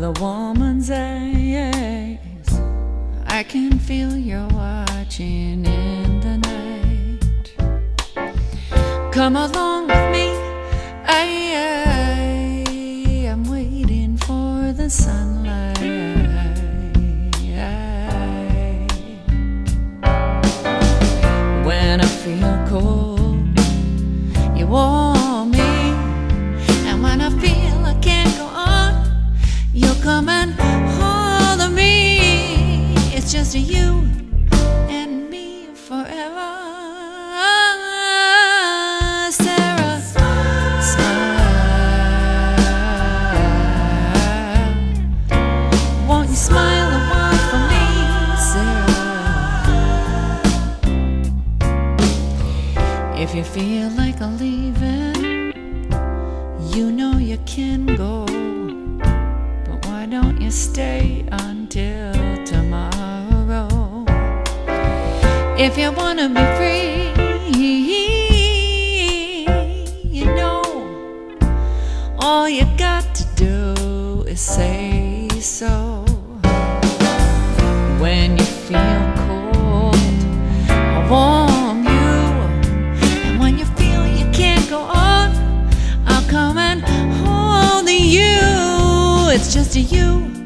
a woman's eyes, I can feel you're watching in the night. Come along with me, I am waiting for the sunlight. When I feel cold, you warm me, and when I feel I can't go on, you'll come and hold me. It's just you and me forever. Sarah, smile. Won't you smile a while for me, Sarah? If you feel like leaving, you know you can go, but why don't you stay until tomorrow? If you wanna be free, you know, all you got to do is say so. When you feel cold, I'll warm you, and when you feel you can't go on, I'll come and hold you. It's just you